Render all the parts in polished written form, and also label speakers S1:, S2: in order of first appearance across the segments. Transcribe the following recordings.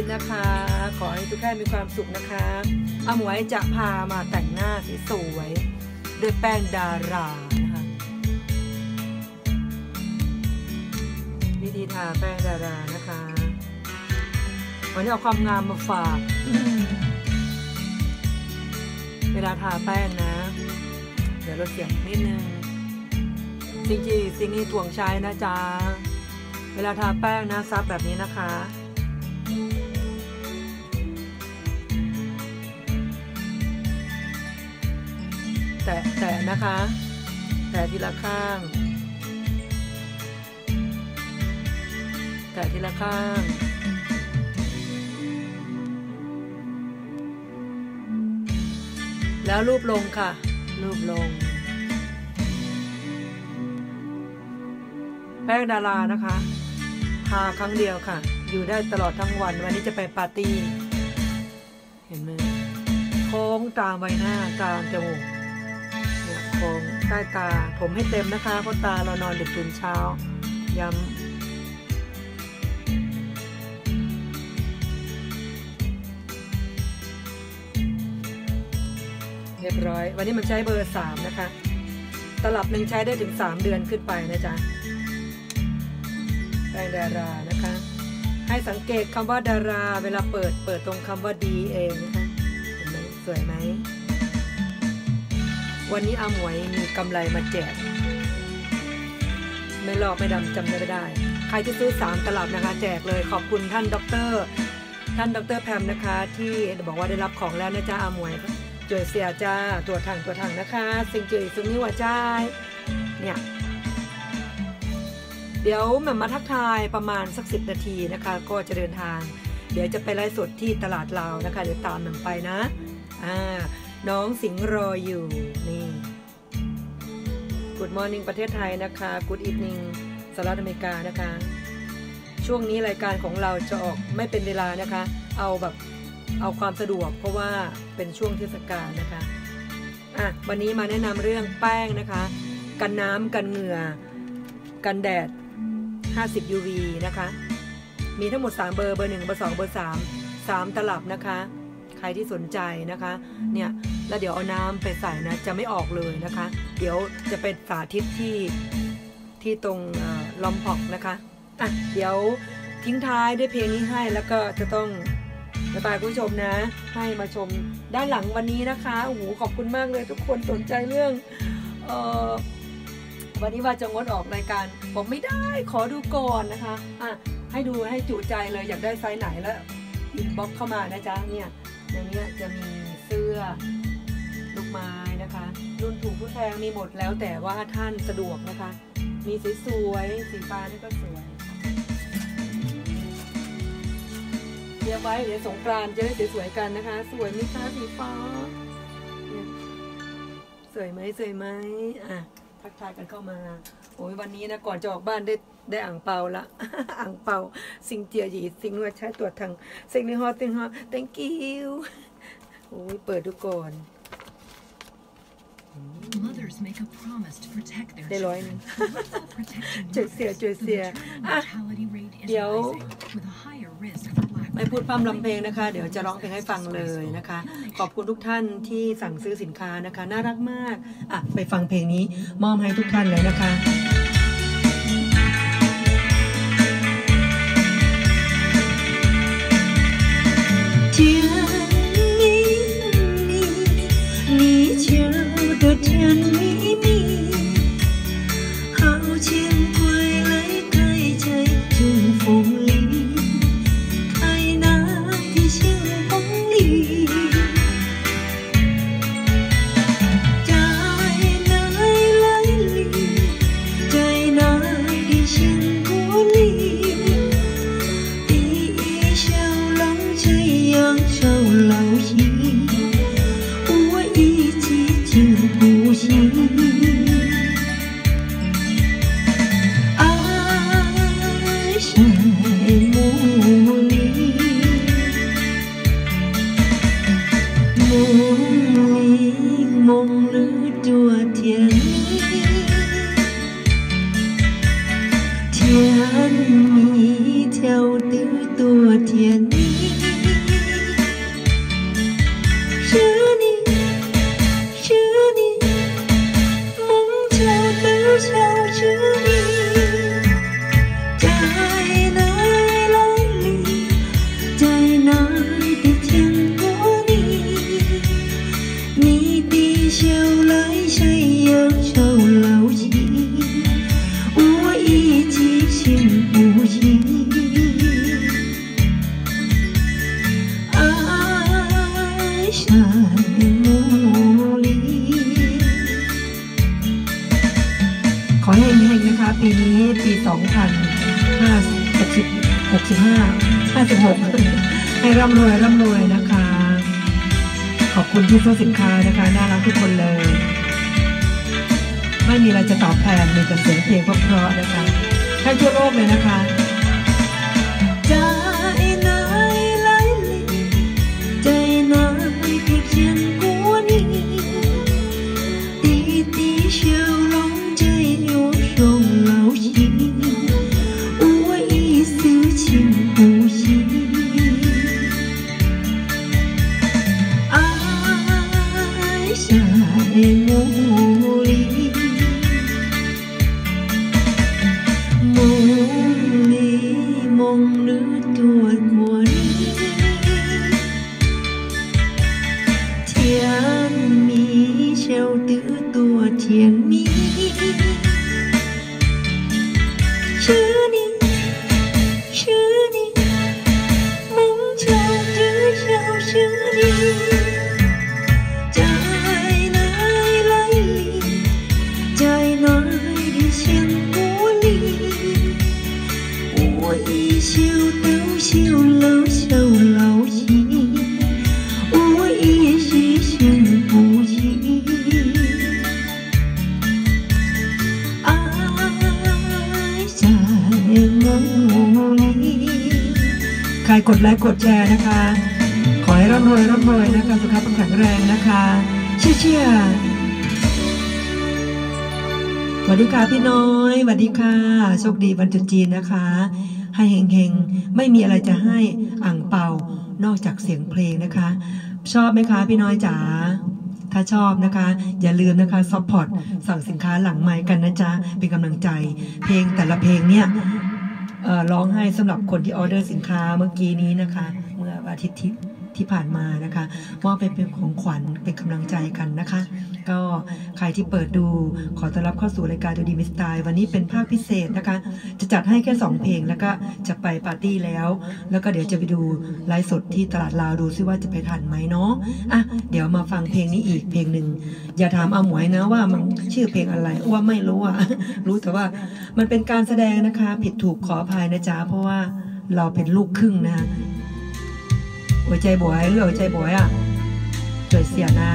S1: นะคะขอให้ทุกท่านมีความสุขนะคะอาหมวยจะพามาแต่งหน้าสวยๆด้วยแป้งดารานะคะวิธีทาแป้งดารานะคะวันนี้เอาความงามมาฝากเวลาทาแป้งนะเดี๋ยวลดเสียงนิดนึงสิ่งนี้ถ่วงใช้นะจ๊ะเวลาทาแป้งนะซับแบบนี้นะคะแต่นะคะแต่ทีละข้างแต่ทีละข้างแล้วรูปลงค่ะรูปลงแป้งดารานะคะทาครั้งเดียวค่ะอยู่ได้ตลอดทั้งวันวันนี้จะไปปาร์ตี้เห็นไหมโค้งตามใบหน้ากลางจมูกเนี่ยโค้งใต้ตาผมให้เต็มนะคะเพราะตาเรานอนดึกตื่นเช้าย้ำเรียบร้อยวันนี้มันใช้เบอร์3นะคะตลับหนึ่งใช้ได้ถึง3 เดือนขึ้นไปนะจ๊ะแป้งดารานะคะให้สังเกตคำว่าดาราเวลาเปิดตรงคำว่าดีเองนะคะเห็นไหมสวยไหมวันนี้อาหมวยมีกำไรมาแจกไม่ลอกไม่ดำจำไม่ได้ใครที่ซื้อ3 ตลับนะคะแจกเลยขอบคุณท่านดร.แพมนะคะที่บอกว่าได้รับของแล้วนะจ๊ะอาหมวยจวยเสียจ้าตัวถังนะคะสิ่งจืดซุ้มนิ้วหัวใจเนี่ยเดี๋ยวมาทักทายประมาณสัก10 นาทีนะคะก็จะเดินทางเดี๋ยวจะไปไลฟ์สดที่ตลาดลาวนะคะเดี๋ยวตามมันไปนะน้องสิงห์รออยู่นี่ Good Morning ประเทศไทยนะคะ Good Evening สหรัฐอเมริกานะคะช่วงนี้รายการของเราจะออกไม่เป็นเวลานะคะเอาความสะดวกเพราะว่าเป็นช่วงเทศกาลนะคะวันนี้มาแนะนำเรื่องแป้งนะคะกันน้ำกันเหงื่อกันแดด50 UV นะคะมีทั้งหมด3 เบอร์เบอร์ 1 เบอร์ 2 เบอร์ 3 ตลับนะคะใครที่สนใจนะคะเนี่ยแล้วเดี๋ยวเอาน้ำไปใส่นะจะไม่ออกเลยนะคะเดี๋ยวจะเป็นสาธิตที่ตรงลอมพอกนะคะเดี๋ยวทิ้งท้ายด้วยเพลงนี้ให้แล้วก็จะต้องบ๊ายบายผู้ชมนะให้มาชมด้านหลังวันนี้นะคะโอ้โหขอบคุณมากเลยทุกคนสนใจเรื่องวันนี้ว่าจะงดออกรายการผมไม่ได้ขอดูก่อนนะคะให้ดูให้จุใจเลยอยากได้ไซส์ไหนแล้วอินบ็อกซ์เข้ามานะจ๊ะเนี่ยในนี้จะมีเสื้อลูกไม้นะคะรุ่นถูกผู้แพงมีหมดแล้วแต่ว่าท่านสะดวกนะคะมีสวยๆสีฟ้านี่ก็สวยเดี๋ยวไว้เดี๋ยวสงกรานต์จะได้สวยๆกันนะคะสวยไหมคะสีฟ้าสวยไหมทักทายกันเข้ามาโอ้ยวันนี้นะก่อนจะออกบ้านได้อ่างเปาละอ่างเปาสิงเจียหยีสิงว่าใช้ตัวทางสิงในฮอตthank you โอ้ยเปิดดูก่อนได้100 นึงจุดเสียเดี๋ยวไม่พูดพร่ำลำเพลงนะคะเดี๋ยวจะร้องเพลงให้ฟังเลยนะคะขอบคุณทุกท่านที่สั่งซื้อสินค้านะคะน่ารักมากไปฟังเพลงนี้มอบให้ทุกท่านเลยนะคะ
S2: 天你跳的多甜蜜。
S1: ขอให้เฮงๆนะคะปีนี้ปี2565 ให้ร่ำรวยนะคะ ขอบคุณที่ซื้อสินค้านะคะน่ารักทุกคนเลยไม่มีอะไรจะตอบแทนมีแต่เสียงเพลงเพราะๆนะคะให้ทั่วโลกเลยนะคะใจไหนไหลใจไหนเพียงเขียนหัวนี้滴笑容在右手老心，我一丝情不息。爱在梦里，梦里梦里多过你，甜蜜笑得多甜蜜。是你，是你，梦中只有是你，在哪里，在哪里相过里，我一笑都笑了笑老心，我一时心不息。ใครกดไลค์กดแชร์นะคะขอให้ร่ำรวยนะคะสุขภาพแข็งแรงนะคะเชี่ยสวัสดีค่ะพี่น้อยสวัสดีค่ะโชคดีวันตรุษจีนนะคะให้เฮงๆไม่มีอะไรจะให้อ่างเปานอกจากเสียงเพลงนะคะชอบไหมคะพี่น้อยจ๋าถ้าชอบนะคะอย่าลืมนะคะซัพพอร์ตสั่งสินค้าหลังไมค์กันนะจ๊ะเป็นกำลังใจเพลงแต่ละเพลงเนี่ยร้องให้สำหรับคนที่ออเดอร์สินค้าเมื่อกี้นี้นะคะเมื่ออาทิตย์ที่ผ่านมานะคะมอบเป็นของขวัญเป็นกำลังใจกันนะคะก็ใครที่เปิดดูขอต้อนรับเข้าสู่รายการดูดีมิสไตล์วันนี้เป็นภาคพิเศษนะคะจะจัดให้แค่2เพลงแล้วก็จะไปปาร์ตี้แล้วก็เดี๋ยวจะไปดูไลฟ์สดที่ตลาดลาวดูซิว่าจะไปทันไหมเนาะอ่ะเดี๋ยวมาฟังเพลงนี้อีกเพลงหนึ่งอย่าถามอาหมวยนะว่ามันชื่อเพลงอะไรว่าไม่รู้อ่ะ รู้แต่ว่ามันเป็นการแสดงนะคะผิดถูกขออภัยนะจ๊ะเพราะว่าเราเป็นลูกครึ่งนะหัวใจบวยหัวใจบวยอ่ะสวยเสียนะ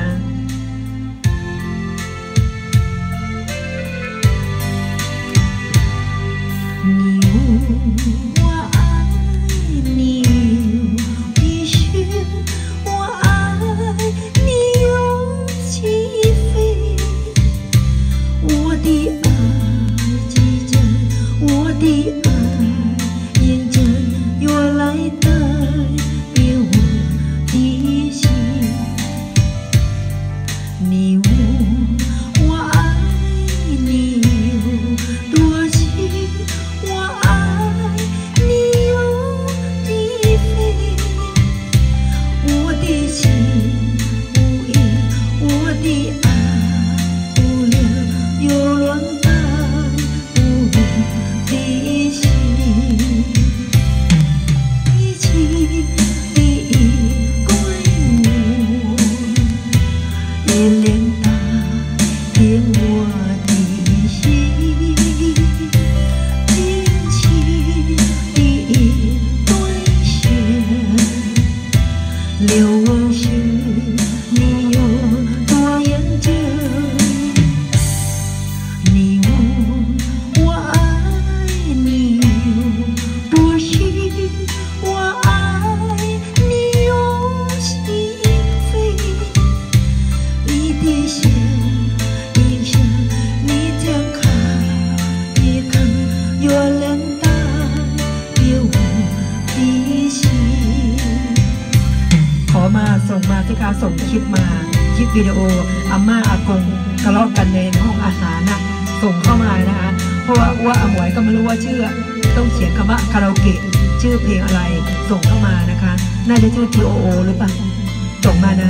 S1: 我爱你的心，我爱你勇气飞，我的爱激战，我的爱认真，越来代表我的心，你我爱你有多情。ส่งคลิปมาคลิปวิดีโออาม่าอากงทะเลาะกันในห้องอาหารนะส่งเข้ามานะคะเพราะว่าอาหมวยก็ไม่รู้ว่าชื่อต้องเขียนคำว่าคาราโอเกะชื่อเพลงอะไรส่งเข้ามานะคะน่าจะชื่อ TOO หรือเปล่าส่งมานะ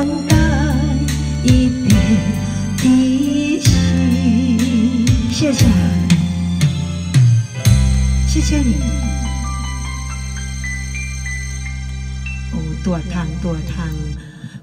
S2: 待一片的心。谢谢，谢谢你。ตัวทาง